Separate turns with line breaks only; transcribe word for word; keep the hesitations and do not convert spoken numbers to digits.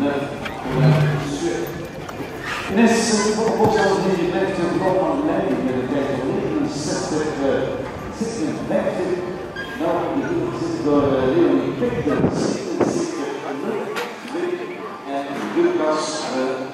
In essence, voor Bosland die blijft een rol van leiding met de tijd van negenenzestig, zevenenvijftig. Nou, die zit door Leonie Peter, zevenenzeventig en Lucas.